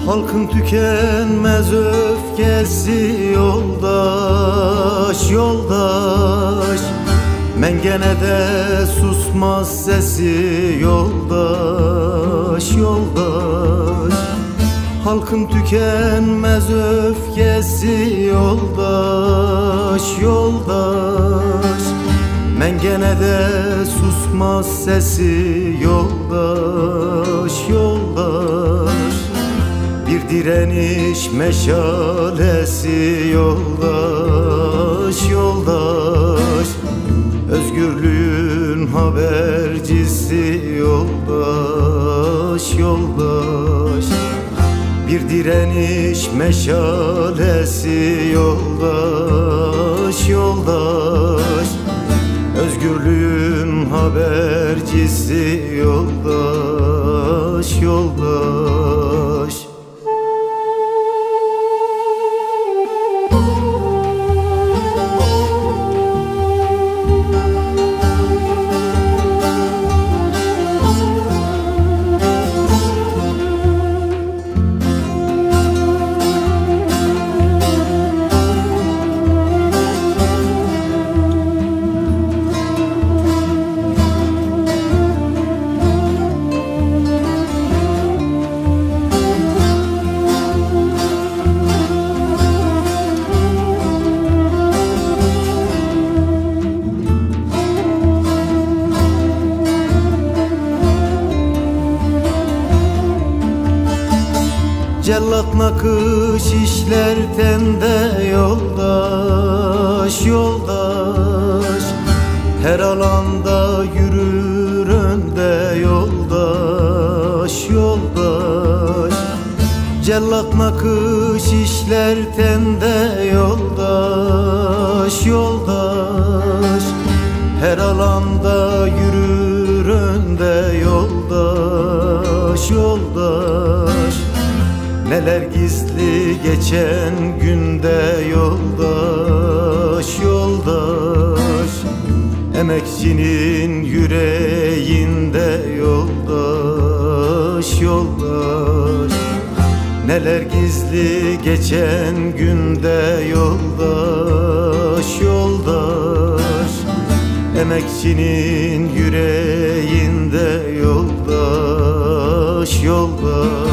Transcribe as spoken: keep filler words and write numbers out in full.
Halkın tükenmez öfkesi yoldaş, yoldaş. Men gene de susmaz sesi yoldaş, yoldaş. Halkın tükenmez öfkesi yoldaş, yoldaş. Men gene de susmaz sesi yoldaş, yoldaş. Bir direniş meşalesi yoldaş, yoldaş. Özgürlüğün habercisi yoldaş, yoldaş. Bir direniş meşalesi yoldaş, yoldaş. Özgürlüğün habercisi yoldaş, yoldaş. Cellat nakış işler tende yoldaş, yoldaş. Her alanda yürür önde yoldaş, yoldaş. Cellat nakış işler tende yoldaş, yoldaş. Her alanda yürür önde yoldaş, yoldaş. Neler gizli geçen günde yoldaş, yoldaş. Emekçinin yüreğinde yoldaş, yoldaş. Neler gizli geçen günde yoldaş, yoldaş. Emekçinin yüreğinde yoldaş, yoldaş.